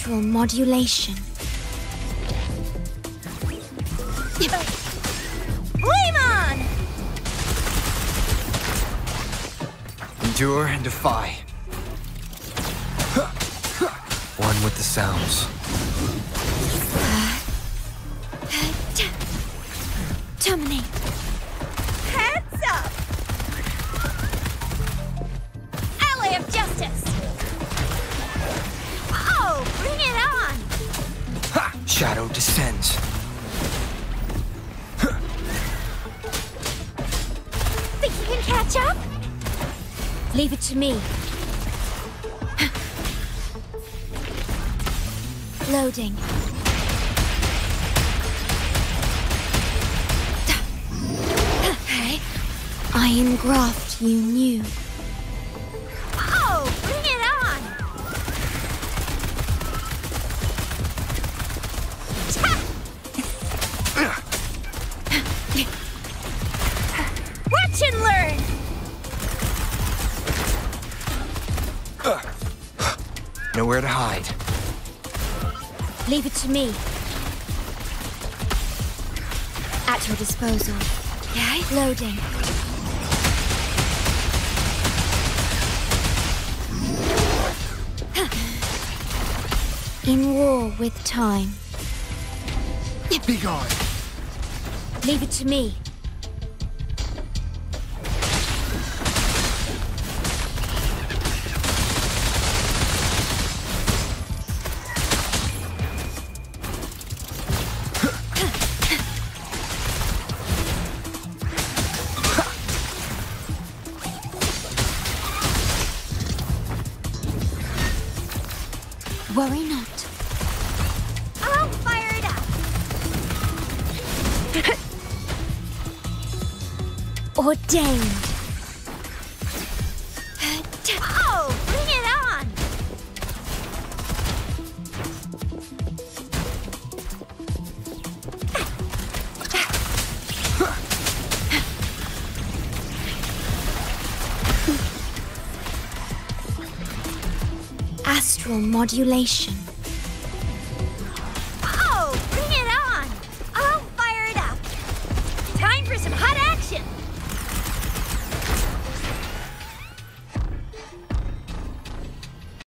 Astral modulation. Flame on! Endure and defy. One with the sounds. Terminate. Heads up! Ally of justice! Oh, bring it on! Ha! Shadow descends. Think you can catch up? Leave it to me. Loading. Iron graft you knew. Oh, bring it on! Watch and learn! Nowhere to hide. Leave it to me. At your disposal. Okay? Loading. In war with time. Be gone. Leave it to me. Worry not. I'll fire it up! Ordained. Oh, bring it on! Astral modulation.